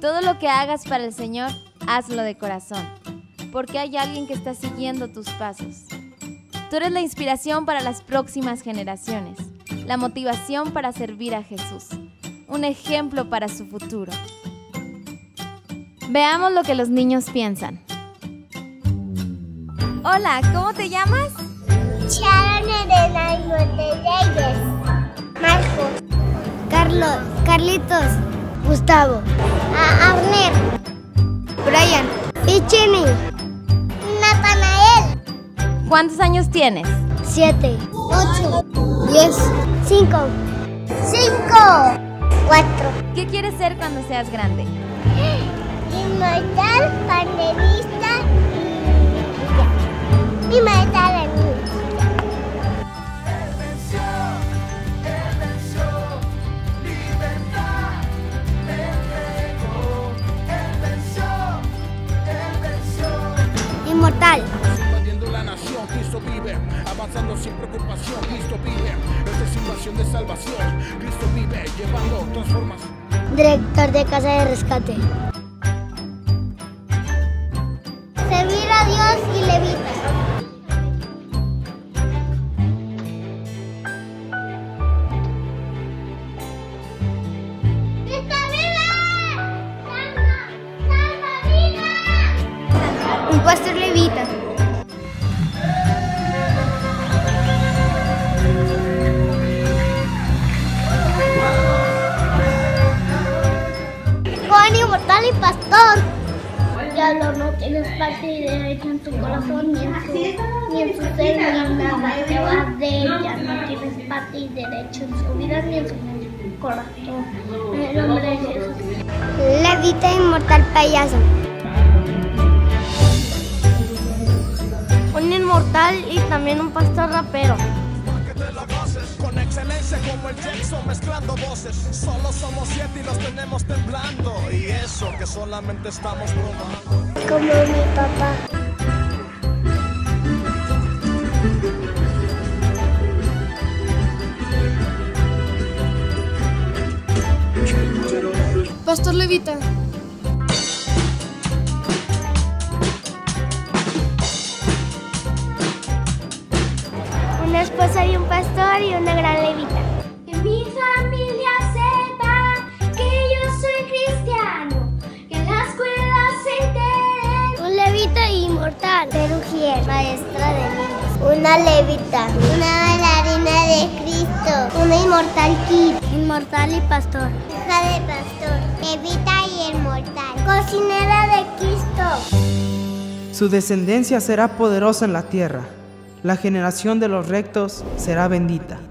Todo lo que hagas para el Señor, hazlo de corazón, porque hay alguien que está siguiendo tus pasos. Tú eres la inspiración para las próximas generaciones, la motivación para servir a Jesús, un ejemplo para su futuro. Veamos lo que los niños piensan. Hola, ¿cómo te llamas? Sharon Elena Reyes. Marcos. Carlos. Carlitos. Gustavo. Arner. Brian. Pichini. Natanael. ¿Cuántos años tienes? 7. 8. 10. 5. 4. ¿Qué quieres ser cuando seas grande? Inmortal, panelista y matar a mí. Inmortal. Invadiendo la nación, Cristo vive. Avanzando sin preocupación, Cristo vive. Esta es invasión de salvación, Cristo vive. Llevando transformación. Director de Casa de Rescate. Servir a Dios y levita. ¡Cristo vive! ¡Salva vida! Un pastor levita. Juan inmortal y pastor. Diablo, no tienes parte y derecho en tu corazón, ni en su ser, ni nada que va de ella. No tienes parte y derecho en su vida, ni en su corazón. En el nombre de Jesús. Levita inmortal payaso. Un inmortal y también un pastor rapero. Con excelencia como el Jackson mezclando voces. Solo somos 7 y los tenemos temblando. Y eso que solamente estamos probando. Como mi papá. Pastor Levita. Una esposa y un pastor y una gran levita. Que mi familia sepa que yo soy cristiano, que en la escuela se enteren. Un levita inmortal. Perugier, maestra de niños. Una levita. Una bailarina de Cristo. Una inmortal kid. Inmortal y pastor. Hija de pastor. Levita y inmortal. Cocinera de Cristo. Su descendencia será poderosa en la tierra. La generación de los rectos será bendita.